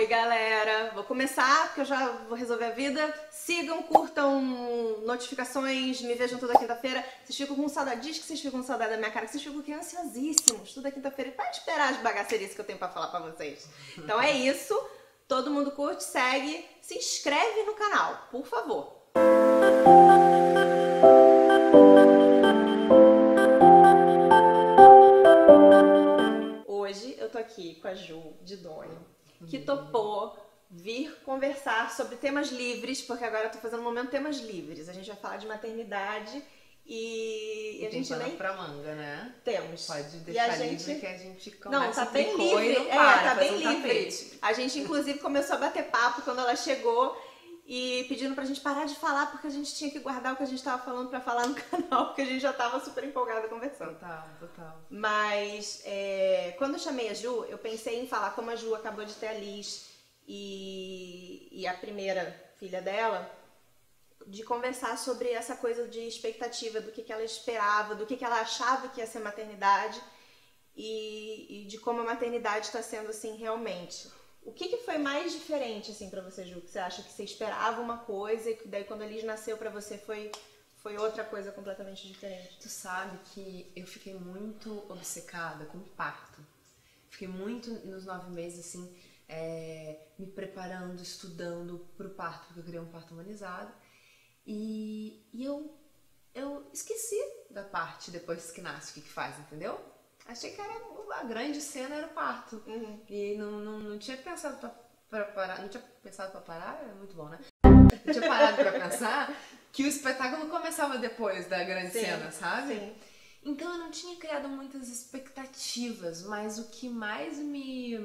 Oi, galera! Vou começar, porque eu já vou resolver a vida. Sigam, curtam, notificações, me vejam toda quinta-feira. Vocês ficam com saudade, diz que vocês ficam com saudade da minha cara, que vocês ficam aqui ansiosíssimos toda quinta-feira. Pode esperar as bagacerias que eu tenho pra falar pra vocês. Então é isso. Todo mundo curte, segue, se inscreve no canal, por favor. Hoje eu tô aqui com a Ju de Doni, que topou vir conversar sobre temas livres, porque agora eu tô fazendo um momento temas livres. A gente vai falar de maternidade e a gente nem pra manga, né? Temos. Pode deixar livre que a gente começa. Não, tá bem livre. Tá bem livre. A gente inclusive começou a bater papo quando ela chegou e pedindo pra gente parar de falar, porque a gente tinha que guardar o que a gente tava falando pra falar no canal, porque a gente já tava super empolgada conversando. Total. Mas quando eu chamei a Ju, eu pensei em falar, como a Ju acabou de ter a Liz e a primeira filha dela, de conversar sobre essa coisa de expectativa, do que ela esperava, do que ela achava que ia ser maternidade e de como a maternidade está sendo assim realmente. O que foi mais diferente assim para você, Ju? Que você acha que você esperava uma coisa e que daí quando a Liz nasceu para você foi outra coisa completamente diferente? Tu sabe que eu fiquei muito obcecada com o parto. Fiquei muito nos 9 meses assim, me preparando, estudando pro parto, porque eu queria um parto humanizado. E eu esqueci da parte depois que nasce, o que faz, entendeu? Achei que a grande cena era o parto. Uhum. E não tinha pensado pra parar. Não tinha pensado pra parar? É muito bom, né? Não tinha parado pra pensar que o espetáculo começava depois da grande cena, sabe? Sim. Então eu não tinha criado muitas expectativas, mas o que mais me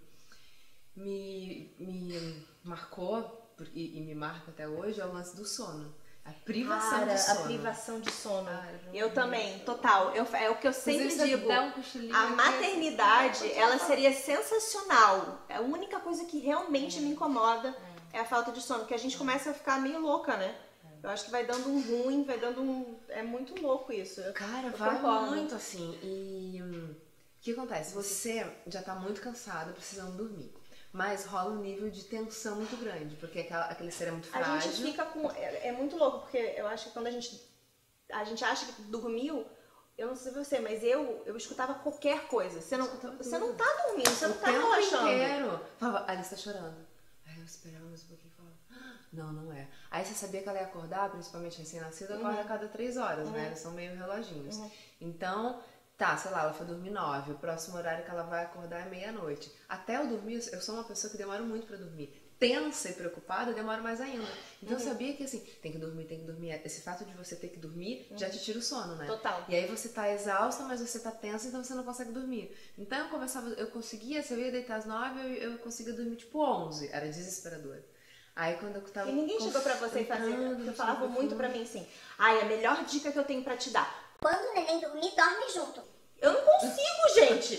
marcou, e me marca até hoje, é o lance do sono. A privação de sono. A privação de sono. Eu também, total. É o que eu sempre digo. A maternidade, ela seria sensacional. A única coisa que realmente me incomoda é a falta de sono, porque a gente começa a ficar meio louca, né? Eu acho que vai dando um ruim, vai dando um... É muito louco isso. Cara, vai muito assim. E o que acontece? Você já tá muito cansada, precisando dormir. Mas rola um nível de tensão muito grande, porque aquele ser é muito frágil. A gente fica com... É muito louco, porque eu acho que quando a gente acha que dormiu, eu não sei você, mas eu escutava qualquer coisa. Você não tá dormindo, você não tá relaxando. Inteiro. Falava, Alice tá chorando. Aí eu esperava mais um pouquinho e falava, não é. Aí você sabia que ela ia acordar, principalmente recém-nascida, acorda a cada 3 horas, né? Eles são meio reloginhos. Então... Tá, sei lá, ela foi dormir 9, o próximo horário que ela vai acordar é meia-noite. Até eu dormir, eu sou uma pessoa que demora muito pra dormir. Tensa e preocupada, eu demoro mais ainda. Então eu sabia que assim, tem que dormir. Esse fato de você ter que dormir já te tira o sono, né? Total. E aí você tá exausta, mas você tá tensa, então você não consegue dormir. Então eu conseguia, se eu ia deitar às 9, eu conseguia dormir tipo 11. Era desesperador. Aí quando eu tava... E ninguém chegou pra você e falava muito pra mim assim, a melhor dica que eu tenho pra te dar. Quando o neném dormir, dorme junto. Eu não consigo, gente.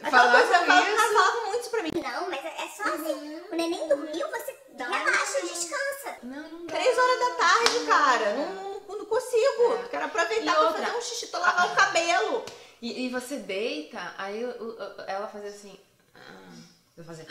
Falava muito isso pra mim. Não, mas é só assim. O neném dormiu, você relaxa, descansa. Não dá. 3 horas da tarde, cara. Não consigo. Quero aproveitar pra fazer um xixi, pra lavar o cabelo. E você deita, aí ela fazia assim... Eu fazia...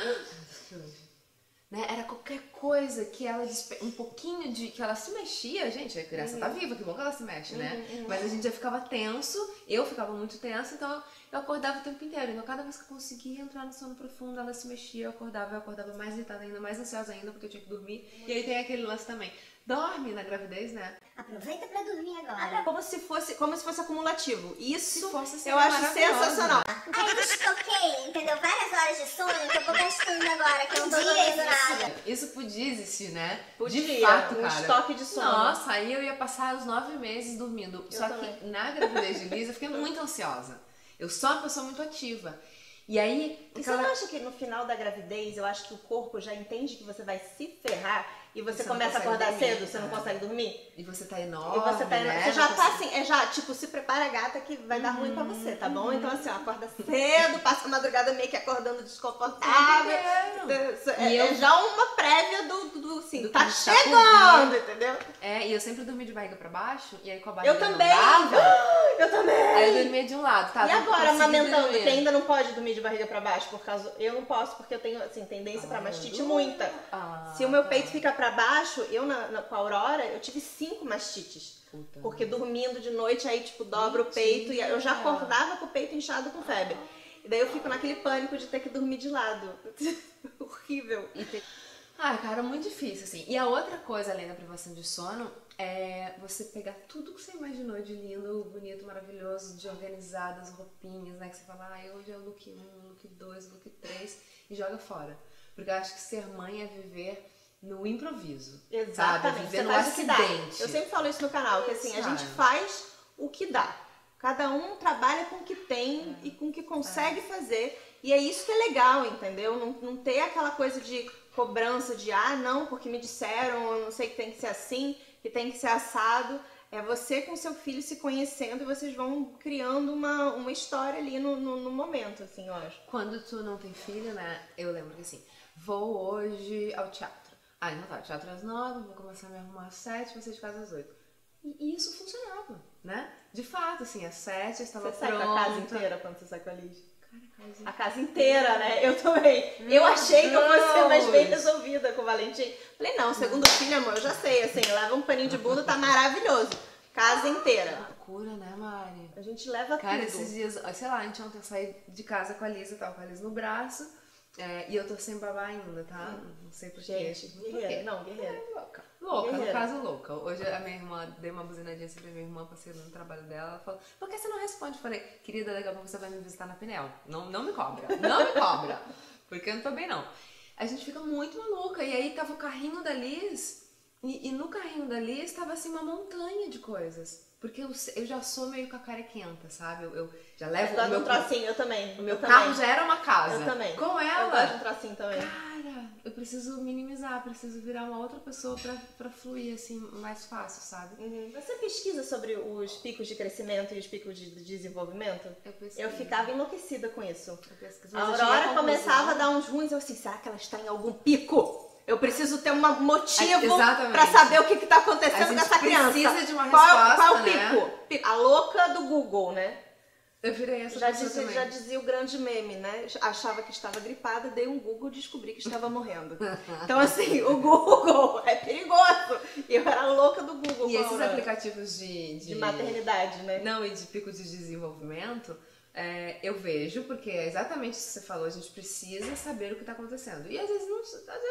Né? Era qualquer coisa que ela... Um pouquinho de... Que ela se mexia, gente, a criança tá viva, que bom que ela se mexe, né? Mas a gente já ficava tenso, eu ficava muito tensa, então eu acordava o tempo inteiro. Então cada vez que eu conseguia entrar no sono profundo, ela se mexia, eu acordava mais irritada ainda, mais ansiosa ainda, porque eu tinha que dormir. E aí tem aquele lance também. Dorme na gravidez, né? Aproveita pra dormir agora. Como se fosse acumulativo. Isso assim, eu acho sensacional. Aí eu estoquei, entendeu? Várias horas de sono que eu vou gastando agora, que eu não tô dormindo nada. Isso podia existir, né? Podia, de fato, um cara. estoque de sono. Nossa, aí eu ia passar os 9 meses dormindo. Só também. que na gravidez de Liz eu fiquei muito ansiosa. Eu sou uma pessoa muito ativa. E aí... E você não acha que no final da gravidez, eu acho que o corpo já entende que você vai se ferrar e você começa a acordar cedo, você não consegue dormir? E você tá enorme, né? Você já tá assim, tipo, se prepara, gata, que vai dar ruim pra você, tá bom? Então assim, ó, acorda cedo, passa a madrugada meio que acordando desconfortável. É já uma prévia do se assim, do que tá está por chegando, vir. entendeu? E eu sempre dormi de barriga pra baixo, e aí com a barriga Eu também! não dava, Eu também! aí eu dormia de um lado, tá? E agora, consegui amamentando, dormir. que ainda não pode dormir de barriga pra baixo, por causa... Eu não posso, porque eu tenho, assim, tendência pra mastite muita. Se o meu peito fica pra baixo, eu com a Aurora, eu tive 5 mastites. Puta. Porque dormindo de noite, aí, tipo, dobra o peito. E eu já acordava com o peito inchado com febre. E daí eu fico naquele pânico de ter que dormir de lado. Horrível. Ai, cara, muito difícil, assim. E a outra coisa, além da privação de sono, é você pegar tudo que você imaginou de lindo, bonito, maravilhoso, de organizadas, roupinhas, né? Que você fala, ai, hoje é o look 1, look 2, look 3, e joga fora. Porque eu acho que ser mãe é viver no improviso. Exatamente. Sabe? Viver no faz o que dá. acidente. Eu sempre falo isso no canal, que assim, a Sabe? gente faz o que dá. Cada um trabalha com o que tem e com o que consegue fazer. E é isso que é legal, entendeu? Não ter aquela coisa de cobrança de, não, porque me disseram, eu não sei que tem que ser assim, que tem que ser assado. É você com seu filho se conhecendo e vocês vão criando uma história ali no momento, assim, eu acho. Quando tu não tem filho, né? Eu lembro que assim, vou hoje ao teatro. Não tá, teatro às 9, vou começar a me arrumar às 7, vou sair de casa às 8. E isso funcionava, né? De fato, assim, às 7 eu estava Você pronta. sai com a casa inteira quando você sai com a Liz? Cara, A casa inteira, né? Eu também. Eu achei que eu fosse ser mais bem resolvida com o Valentim. Falei, não, segundo filho, amor, eu já sei, assim, leva um paninho de bunda, tá maravilhoso. Casa inteira. Loucura, né, Mari? A gente leva Cara, tudo. esses dias, sei lá, a gente ontem saiu de casa com a Lisa, tava com a Lisa no braço, e eu tô sem babá ainda, tá? Não sei porquê. Gente, guerreira. Não, guerreira. Louca, no Guerreira. caso louca. Hoje a minha irmã, dei uma buzinadinha assim pra minha irmã, passei no trabalho dela, ela falou, por que você não responde? Eu falei, querida, daqui a pouco você vai me visitar na Pinel. Não me cobra, não me cobra, porque eu não tô bem não. A gente fica muito maluca, e aí tava o carrinho da Liz, e no carrinho da Liz tava assim uma montanha de coisas. Porque eu já sou meio cacarequenta, sabe? Eu já levo o meu tracinho, eu também. O meu carro já era uma casa. Eu também. Com ela. Eu gosto de um tracinho também. Cara, eu preciso minimizar, preciso virar uma outra pessoa pra fluir, assim, mais fácil, sabe? Você pesquisa sobre os picos de crescimento e os picos de desenvolvimento? Eu ficava enlouquecida com isso. A Aurora começava a dar uns ruins, eu assim, será que ela está em algum pico? Eu preciso ter um motivo pra saber o que tá acontecendo com essa criança. Precisa de uma resposta, qual é o pico? A louca do Google, né? Eu virei essa pessoa também. Já dizia o grande meme, né? Achava que estava gripada, dei um Google e descobri que estava morrendo. Então, assim, o Google é perigoso. Eu era louca do Google. E esses aplicativos de maternidade, né? Não, e de pico de desenvolvimento, eu vejo, porque é exatamente isso que você falou, a gente precisa saber o que está acontecendo. E às vezes não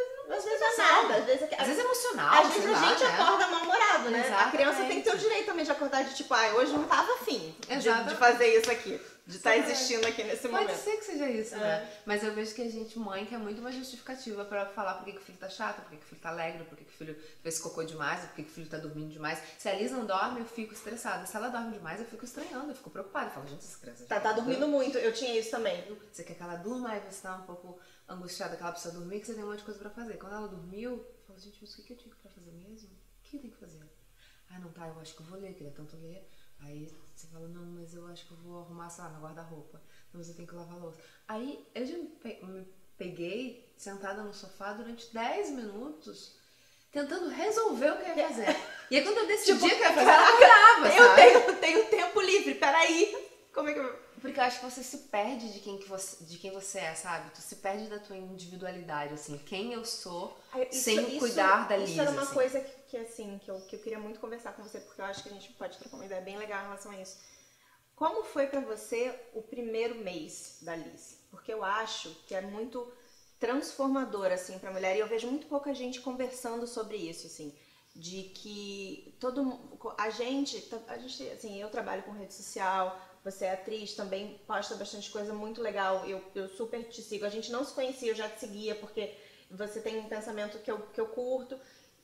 é nada. Às vezes é emocional. Às vezes a gente acorda mal-humorado, né? Exatamente. A criança tem que ter o direito também de acordar de tipo, hoje não tava afim de fazer isso aqui. De estar existindo aqui nesse momento. Pode ser que seja isso, né? Mas eu vejo que a gente, mãe, quer muito uma justificativa pra falar por que o filho tá chato, por que o filho tá alegre, por que o filho fez cocô demais, por que o filho tá dormindo demais. Se a Liz não dorme, eu fico estressada. Se ela dorme demais, eu fico estranhando, eu fico preocupada. Eu falo, gente, essa criança tá dormindo muito. Eu tinha isso também. Você quer que ela durma, aí você tá um pouco angustiada que ela precisa dormir, que você tem um monte de coisa pra fazer. Quando ela dormiu, eu falo, gente, mas o que eu tinha pra fazer mesmo? O que eu tenho que fazer? Não tá, eu acho que eu vou ler, queria tanto ler. Aí você fala, não, mas eu acho que eu vou arrumar, sei lá, na guarda-roupa. Não, mas eu tenho que lavar a louça. Aí eu já me peguei sentada no sofá durante 10 minutos tentando resolver o que eu ia fazer. E aí quando eu decidi o que eu ia fazer, ela virava, sabe? Eu tenho tempo livre, peraí. Como é que eu... Porque eu acho que você se perde de quem você é, sabe? Tu se perde da tua individualidade, assim. Quem eu sou sem cuidar da Liz. Isso era uma assim. coisa que eu queria muito conversar com você, porque eu acho que a gente pode trocar uma ideia bem legal em relação a isso. Como foi pra você o primeiro mês da Liz? Porque eu acho que é muito transformador, assim, pra mulher. E eu vejo muito pouca gente conversando sobre isso, assim. De que a gente, assim, eu trabalho com rede social, você é atriz, também posta bastante coisa muito legal, eu super te sigo. A gente não se conhecia, eu já te seguia, porque você tem um pensamento que eu curto,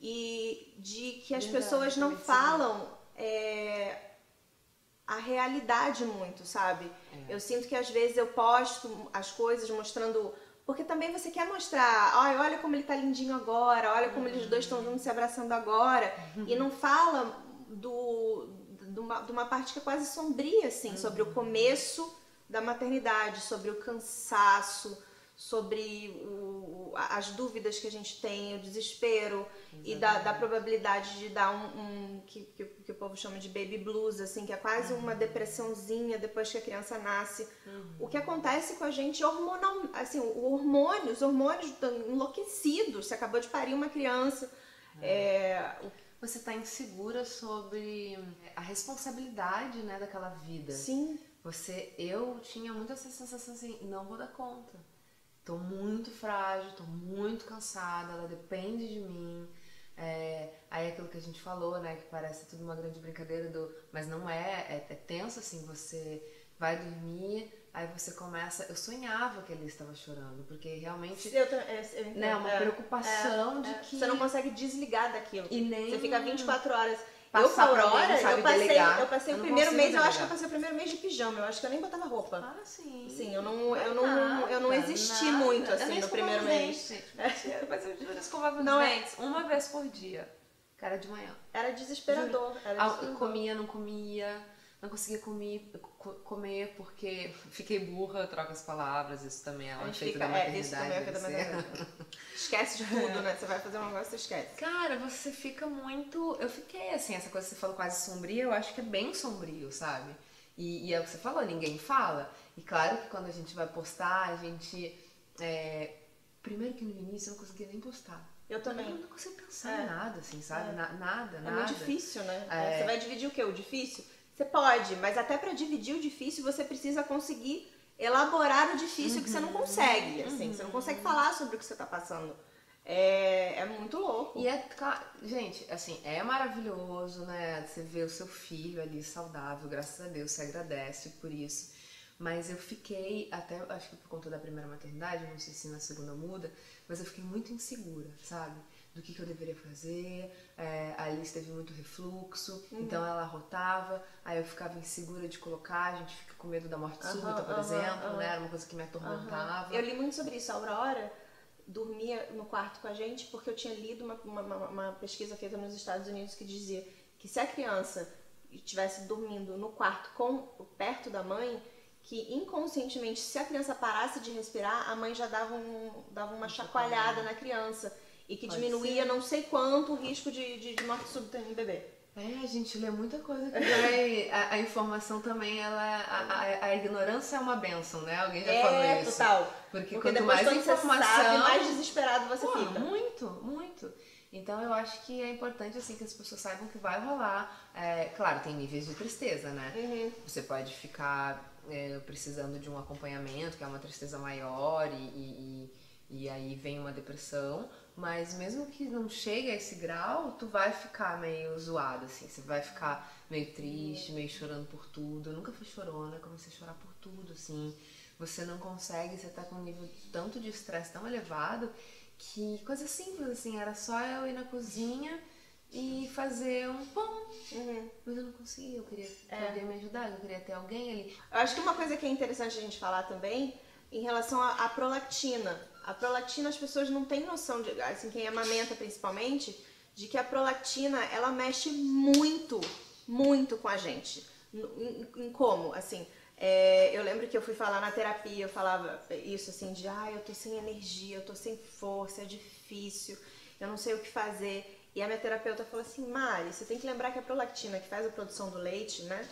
e de que as pessoas não falam a realidade muito, sabe? Eu sinto que às vezes eu posto as coisas mostrando... Porque também você quer mostrar, olha como ele tá lindinho agora, olha como eles dois estão juntos se abraçando agora, e não fala de uma parte que é quase sombria, assim, sobre o começo da maternidade, sobre o cansaço, sobre as dúvidas que a gente tem, o desespero e da probabilidade de dar que o povo chama de baby blues, assim, que é quase uma depressãozinha depois que a criança nasce. O que acontece com a gente hormonal, assim, os hormônios estão enlouquecidos. Você acabou de parir uma criança. Você tá insegura sobre a responsabilidade, né, daquela vida. Sim. Eu tinha muito essa sensação assim, não vou dar conta. Tô muito frágil, tô muito cansada, ela depende de mim. Aí aquilo que a gente falou, né, que parece tudo uma grande brincadeira, mas não é tenso assim, você vai dormir, aí você começa... Eu sonhava que ele estava chorando, porque realmente né, uma preocupação de que... Você não consegue desligar daquilo. E nem você fica 24 horas... Passar eu, com a Aurora, eu passei o primeiro mês, eu acho que eu passei o primeiro mês de pijama. Eu acho que eu nem botava roupa. Ah, sim. Sim, eu não existi muito, assim, no primeiro mês. Mas eu juro, eu escovava os dentes uma vez por dia. Cara, de manhã. Era desesperador. Comia, não comia. Não conseguia comer porque fiquei burra, troco as palavras, isso também é um efeito da maternidade. Isso também é um efeito da maternidade. Esquece de tudo, né? Você vai fazer um negócio, você esquece. Cara, você fica muito... Eu fiquei assim, essa coisa que você falou quase sombria, eu acho que é bem sombrio, sabe? E é o que você falou, ninguém fala. E claro que quando a gente vai postar, a gente... Primeiro que no início eu não conseguia nem postar. Eu também. Eu não consigo pensar em nada, assim, sabe? Nada. É muito difícil, né? Você vai dividir o quê? O difícil? Você pode, mas até pra dividir o difícil você precisa conseguir elaborar o difícil que você não consegue, assim. Você não consegue falar sobre o que você tá passando. É muito louco. E gente, assim, é maravilhoso, né? Você vê o seu filho ali saudável, graças a Deus, você agradece por isso. Mas eu fiquei, até acho que por conta da primeira maternidade, não sei se na segunda muda, mas eu fiquei muito insegura, sabe? Do que eu deveria fazer. A Alice teve muito refluxo, então ela arrotava, aí eu ficava insegura de colocar, a gente fica com medo da morte súbita, por exemplo, né? Era uma coisa que me atormentava. Eu li muito sobre isso. A Aurora dormia no quarto com a gente porque eu tinha lido uma pesquisa feita nos Estados Unidos que dizia que se a criança estivesse dormindo no quarto perto da mãe, que inconscientemente, se a criança parasse de respirar, a mãe já dava uma chacoalhada na criança e que diminuía não sei quanto o risco de morte súbita em bebê. A gente lê muita coisa que vai... A informação também, a ignorância é uma bênção, né? Alguém já falou isso. Total. Porque quanto mais informação... Você sabe, mais desesperado você fica. Muito. Então eu acho que é importante assim que as pessoas saibam que vai rolar. Claro, tem níveis de tristeza, né? Você pode ficar precisando de um acompanhamento, que é uma tristeza maior e aí vem uma depressão. Mas mesmo que não chegue a esse grau, tu vai ficar meio zoada, assim. Você vai ficar meio triste, meio chorando por tudo. Eu nunca fui chorona, comecei a chorar por tudo, assim. Você não consegue, você tá com um nível tanto de estresse tão elevado que coisa simples, assim. Era só eu ir na cozinha e fazer um pão. Mas eu não conseguia, eu queria que alguém me ajudasse, eu queria ter alguém ali. Eu acho que uma coisa que é interessante a gente falar também, em relação à prolactina. A prolactina, as pessoas não têm noção, assim, quem amamenta principalmente, de que a prolactina, ela mexe muito, muito com a gente. Em como, assim, eu lembro que eu fui falar na terapia, eu falava isso assim, eu tô sem energia, eu tô sem força, é difícil, eu não sei o que fazer. E a minha terapeuta falou assim, Mari, você tem que lembrar que a prolactina, que faz a produção do leite, né,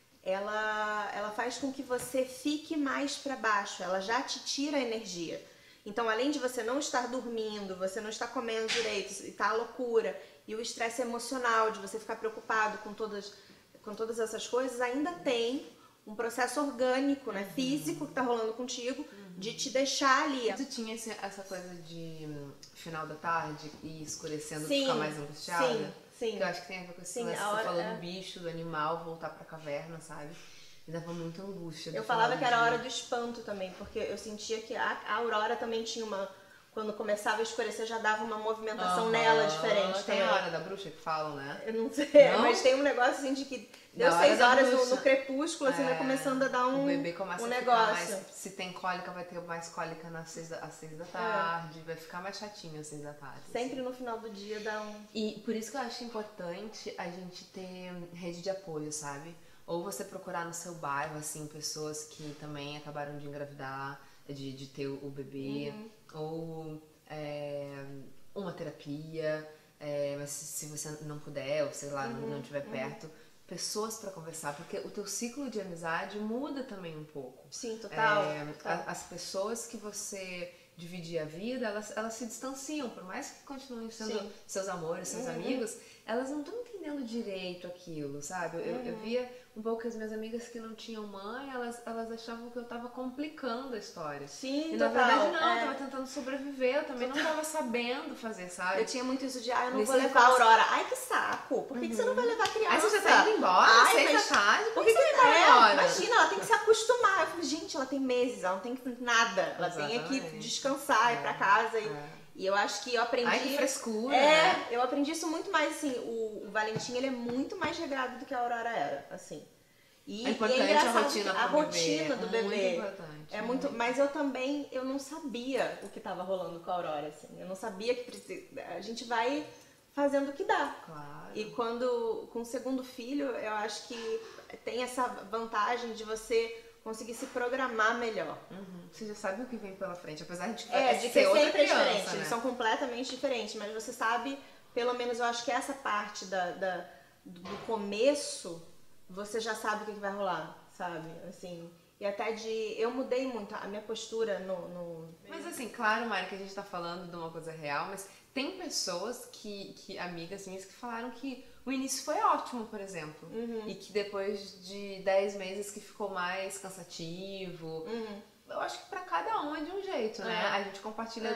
ela faz com que você fique mais para baixo, ela já te tira a energia. Então, além de você não estar dormindo, você não estar comendo direito, e tá a loucura, e o estresse emocional de você ficar preocupado com todas essas coisas, ainda tem um processo orgânico, né, físico que tá rolando contigo, de te deixar ali. Tu tinha essa coisa de final da tarde e escurecendo, ficar mais angustiada? Sim. Que eu acho que tem a ver com isso, você falou do bicho, do animal, voltar pra caverna, sabe? Me dava muita angústia. Eu falava que era a hora do espanto também, porque eu sentia que a Aurora também tinha quando começava a escurecer, já dava uma movimentação nela diferente. Tem a hora da bruxa que falam, né? Eu não sei, mas tem um negócio assim de que deu 6 horas no crepúsculo, assim, vai começando a dar o bebê começa a negócio. Ficar mais, se tem cólica, vai ter mais cólica às 6 da tarde, vai ficar mais chatinho às 6 da tarde. Sempre assim. No final do dia dá um... E por isso que eu acho importante a gente ter rede de apoio, sabe? Ou você procurar no seu bairro, assim, pessoas que também acabaram de engravidar, de ter o bebê, ou terapia, mas se você não puder, ou sei lá, não estiver perto, pessoas pra conversar, porque o teu ciclo de amizade muda também um pouco. Sim, total. As pessoas que você dividir a vida, elas se distanciam, por mais que continuem sendo seus amores, seus amigos, elas não estão entendendo direito aquilo, sabe? Eu via um pouco que as minhas amigas que não tinham mãe, elas achavam que eu tava complicando a história. Sim, e total. na verdade não, eu tava tentando sobreviver, eu também não tava sabendo fazer, sabe? Eu tinha muito isso de, eu não Nesse vou levar a Aurora. Ai, que saco. Por que você não vai levar a criança? Aí você já tá indo embora, 6 da tarde, por que você vai embora? Imagina, ela tem que se acostumar. Eu falei, gente, ela tem meses, ela não tem nada. Ela tem que descansar, ir pra casa. E eu acho que eu aprendi... Ai, que frescura, né? Eu aprendi isso muito mais, assim, o Valentim, ele é muito mais regrado do que a Aurora era, assim. E, é importante a rotina do bebê. Muito importante. É muito, mas eu não sabia o que estava rolando com a Aurora, assim. Eu não sabia que a gente vai fazendo o que dá. Claro. E com o segundo filho, eu acho que tem essa vantagem de você conseguir se programar melhor. Você já sabe o que vem pela frente, apesar de que ser outra sempre criança, diferente. né? Eles são completamente diferentes, mas você sabe, pelo menos eu acho que essa parte do começo, você já sabe o que vai rolar, sabe? Assim, e até eu mudei muito a minha postura no... Mas assim, claro, Mari, que a gente tá falando de uma coisa real, mas tem pessoas amigas minhas que falaram que o início foi ótimo, por exemplo. E que depois de 10 meses que ficou mais cansativo. Eu acho que pra cada um é de um jeito, né? A gente compartilha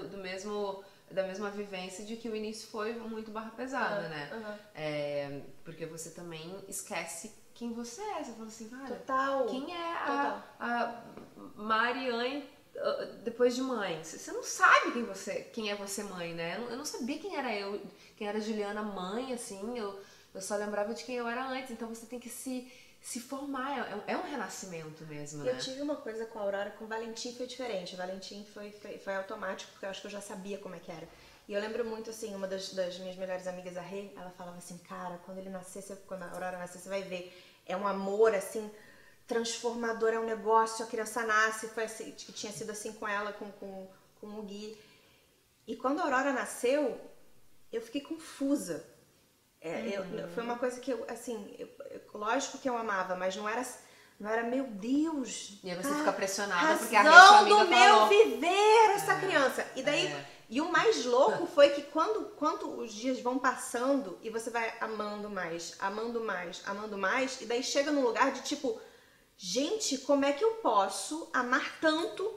da mesma vivência de que o início foi muito barra pesada, né? Porque você também esquece quem você é. Você fala assim, cara, Total. quem é a Mariane depois de mãe? Você não sabe quem é você mãe, né? Eu não sabia quem era eu, quem era a Juliana mãe, assim, eu só lembrava de quem eu era antes, então você tem que se formar, é um renascimento mesmo, né? Eu tive uma coisa com a Aurora, com o Valentim foi diferente. O Valentim foi automático, porque eu acho que eu já sabia como é que era. E eu lembro muito, assim, uma das minhas melhores amigas, a Rê, ela falava assim, cara, quando a Aurora nascer, você vai ver. É um amor, assim, transformador, é um negócio, a criança nasce, foi assim, que tinha sido assim com ela, com o Gui. E quando a Aurora nasceu, eu fiquei confusa. Foi uma coisa que lógico que eu amava, mas não era meu Deus. E aí você fica pressionada porque a sua amiga do falou. meu viver essa criança. E daí, e o mais louco foi que quando os dias vão passando e você vai amando mais, e daí chega num lugar de tipo, gente, como é que eu posso amar tanto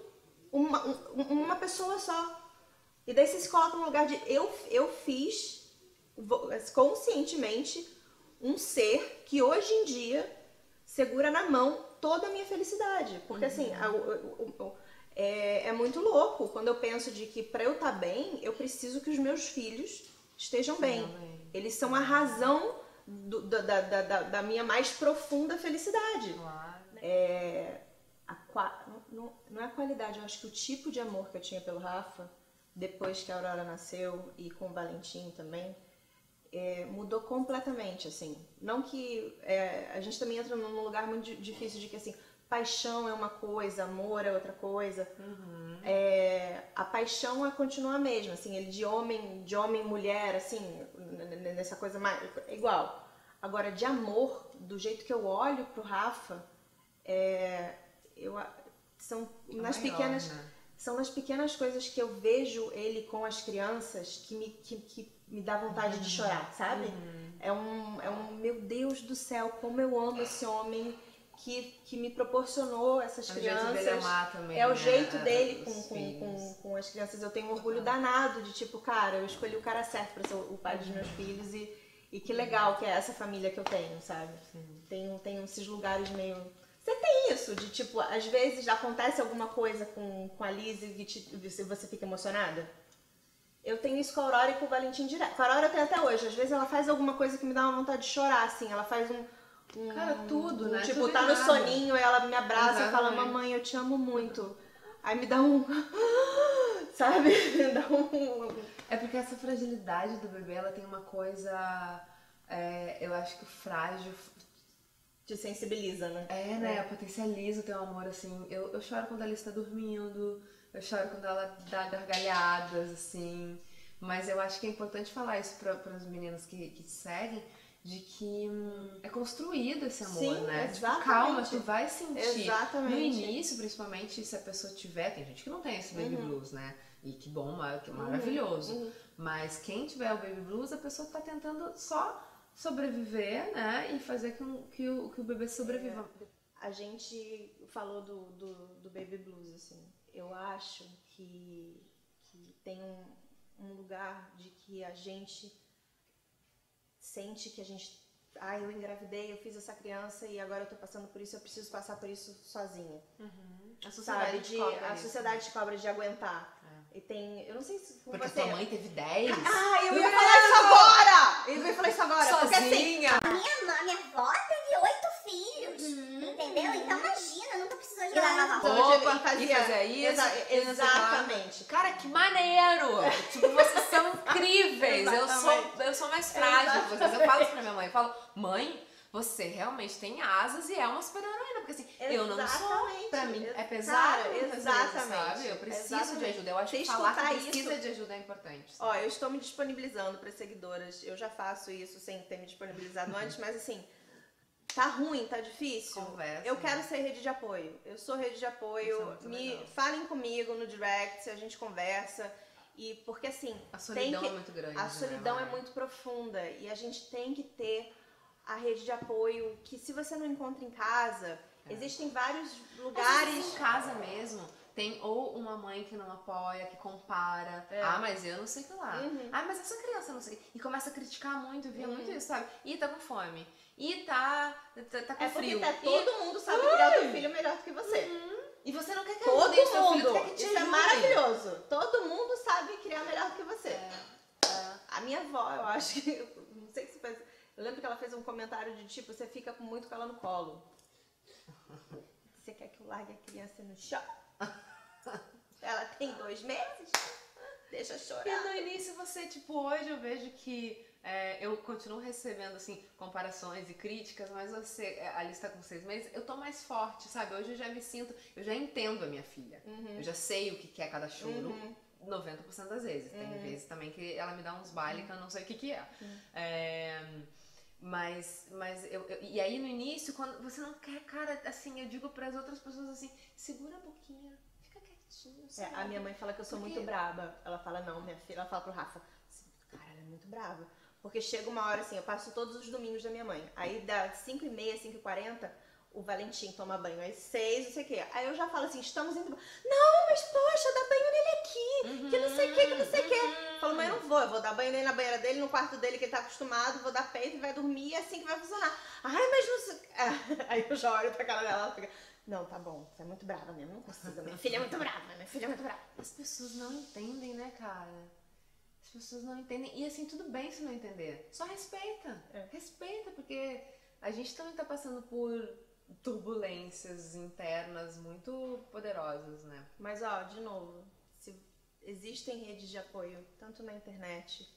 uma pessoa só? E daí você se coloca num lugar de eu fiz conscientemente um ser que hoje em dia segura na mão toda a minha felicidade. Porque assim, é muito louco quando eu penso de que para eu estar bem, eu preciso que os meus filhos estejam bem. Eles são a razão da minha mais profunda felicidade. Claro. Não é a qualidade, eu acho que o tipo de amor que eu tinha pelo Rafa, depois que a Aurora nasceu e com o Valentim também, mudou completamente, assim. Não que... a gente também entra num lugar muito difícil de que, assim, paixão é uma coisa, amor é outra coisa. A paixão continua a mesma, assim, ele de homem e mulher, assim, nessa coisa mais... igual. Agora, de amor, do jeito que eu olho pro Rafa, são nas pequenas... Né? São nas pequenas coisas que eu vejo ele com as crianças que me dá vontade de chorar, sabe? É um meu Deus do céu, como eu amo esse homem que me proporcionou essas crianças. O jeito dele amar também, é o né? jeito dele com as crianças. Eu tenho um orgulho danado de tipo, cara, eu escolhi o cara certo para ser o pai dos meus filhos e que legal que é essa família que eu tenho, sabe? Tenho esses lugares meio... Você tem isso, de tipo, às vezes acontece alguma coisa com a Liz e você fica emocionada? Eu tenho isso com a Aurora e com o Valentim direto. Com a Aurora eu tenho até hoje. Às vezes ela faz alguma coisa que me dá uma vontade de chorar, assim. Ela faz Cara, tudo, né? Tipo, tudo tá no nada. soninho, ela me abraça e fala, Exatamente. mamãe, eu te amo muito. Aí me dá um... Sabe? Me dá um... É porque essa fragilidade do bebê, ela tem uma coisa... eu acho que frágil... Te sensibiliza, né? Né? Potencializa o teu amor, assim. Eu choro quando a Alice tá dormindo, eu choro quando ela dá gargalhadas, assim. Mas eu acho que é importante falar isso para os meninos que te seguem, de que é construído esse amor, Sim, né? Tipo, exatamente. calma, tu vai sentir. Exatamente. No início, principalmente, se a pessoa tiver, tem gente que não tem esse baby blues, né? E que bom, que maravilhoso. Mas quem tiver o baby blues, a pessoa tá tentando só sobreviver, né? E fazer com que o bebê sobreviva. A gente falou do baby blues, assim. Eu acho que tem um lugar de que a gente sente que a gente... eu engravidei, eu fiz essa criança e agora eu tô passando por isso, eu preciso passar por isso sozinha. A sociedade te cobra a sociedade te cobra de aguentar. E tem... Eu não sei se porque sua mãe teve 10. Eu ia falar isso agora! Eu ia falar isso agora. Sozinha. Porque, assim, Minha avó teve 8 filhos. Entendeu? Então imagina, nunca precisou de lavar roupa roupa. e fazia isso. Exatamente. Cara, que maneiro! Tipo, vocês são incríveis. Eu sou mais frágil que vocês. Eu falo isso pra minha mãe. Eu falo, mãe, você realmente tem asas e é uma super-heroína. Porque assim, eu não sou. Pra mim é pesado. Cara, muitas exatamente. Vezes, sabe? Eu preciso de ajuda. Eu acho que falar que precisa de ajuda é importante. Ó, eu estou me disponibilizando para seguidoras. Eu já faço isso sem ter me disponibilizado antes, mas assim, tá ruim, tá difícil. Conversa, eu quero ser rede de apoio. Eu sou rede de apoio. Falem comigo no direct, a gente conversa. E porque assim, a solidão é muito grande. A solidão é muito profunda e a gente tem que ter a rede de apoio que se você não encontra em casa, existem vários lugares. Em casa mesmo, tem ou uma mãe que não apoia, que compara. Mas eu não sei o que lá. Mas essa criança não sei. E começa a criticar muito, via muito isso, sabe? E tá com fome. E tá com frio. Porque todo mundo sabe criar o teu filho melhor do que você. E você não quer que todo ajude seu mundo. Filho, quer que te isso ajude. É maravilhoso. Todo mundo sabe criar melhor do que você. A minha avó, eu acho que... Não sei se faz... Eu lembro que ela fez um comentário de tipo, você fica muito com ela no colo. Você quer que eu largue a criança no chão? Ela tem 2 meses? Deixa chorar. E no início você, tipo, hoje eu vejo que eu continuo recebendo, assim, comparações e críticas, mas você, a Alice tá com 6 meses, eu tô mais forte, sabe? Hoje eu já me sinto, eu já entendo a minha filha. Eu já sei o que é cada choro. 90% das vezes. Tem vezes também que ela me dá uns bailes que eu não sei o que é. Mas e aí no início, quando você não quer, cara, assim, eu digo para as outras pessoas assim, segura a boquinha, fica quietinho. A minha mãe fala que eu sou muito braba. Ela fala, não, minha filha, ela fala pro Rafa, cara, ela é muito brava. Porque chega uma hora assim, eu passo todos os domingos da minha mãe. Aí dá 5h30, 5h40, o Valentim toma banho às 6, não sei o quê. Aí eu já falo assim, estamos indo... Não, mas poxa, dá banho nele aqui, que não sei o quê, que não sei o quê. Eu falo, mãe, eu não vou, eu vou dar banho nele na banheira dele, no quarto dele que ele tá acostumado, vou dar peito e vai dormir e é assim que vai funcionar. Ai, mas não sei... Aí eu já olho pra cara dela, ela fica... Não, tá bom, você é muito brava mesmo, não consigo. Minha filha é muito brava, minha filha é muito brava. As pessoas não entendem, né, cara? As pessoas não entendem. E assim, tudo bem se não entender. Só respeita. Respeita, porque a gente também tá passando por turbulências internas muito poderosas, né? Mas, ó, de novo, se existem redes de apoio, tanto na internet,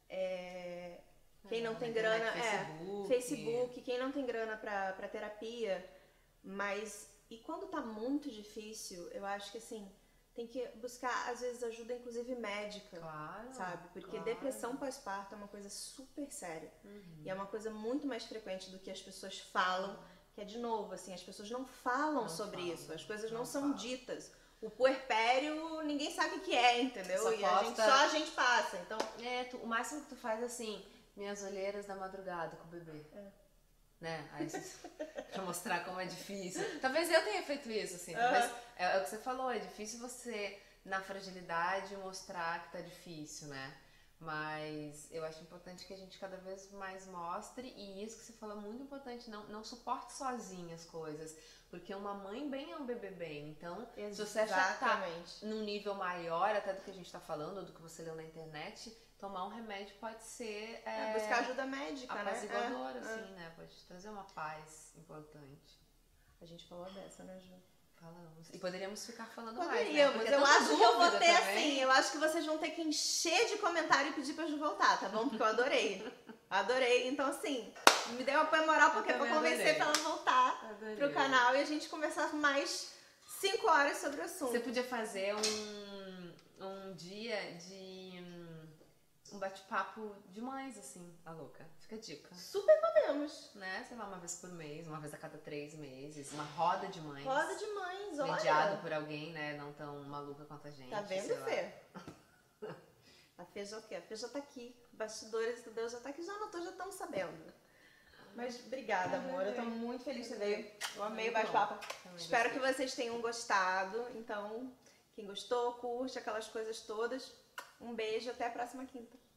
quem não tem grana... Facebook, quem não tem grana pra terapia, mas... E quando tá muito difícil, eu acho que, assim, tem que buscar, às vezes, ajuda, inclusive, médica. Claro. Sabe? Porque depressão pós-parto é uma coisa super séria. E é uma coisa muito mais frequente do que as pessoas falam. Que é, de novo, assim, as pessoas não falam sobre isso. As coisas não são ditas. O puerpério, ninguém sabe o que é, entendeu? Só a gente passa, então... o máximo que tu faz, assim, minhas olheiras da madrugada com o bebê. Né? Aí, pra mostrar como é difícil. Talvez eu tenha feito isso, assim. Talvez, é o que você falou, é difícil você, na fragilidade, mostrar que tá difícil, né? Mas eu acho importante que a gente cada vez mais mostre, e isso que você falou é muito importante, não suporte sozinha as coisas, porque uma mãe bem é um bebê bem. Então, se você já tá num nível maior até do que a gente tá falando, ou do que você leu na internet, tomar um remédio pode ser... buscar ajuda médica, apaziguadora, assim, né? Pode trazer uma paz importante. A gente falou dessa, né, Ju? Falamos. E poderíamos ficar falando mais, né? Poderíamos. Eu acho que eu vou ter assim. Eu acho que vocês vão ter que encher de comentário e pedir pra Ju voltar, tá bom? Porque eu adorei. Adorei. Então, assim, me deu apoio moral porque pra convencer pra ela voltar pro canal e a gente conversar mais 5 horas sobre o assunto. Você podia fazer um dia de um bate-papo de mães, assim, a louca. Fica a dica. Super podemos. Né? Sei lá, uma vez por mês, uma vez a cada 3 meses. Uma roda de mães. Roda de mães, olha. Mediado por alguém, né? Não tão maluca quanto a gente. Tá vendo, Fê? A Fê já o quê? A Fê já tá aqui. Bastidores do Deus já tá aqui. Já anotou, já estamos sabendo. Mas obrigada, amor. Eu tô muito feliz que você veio. Eu amei o bate-papo. Espero que vocês tenham gostado. Então, quem gostou, curte aquelas coisas todas. Um beijo, até a próxima quinta.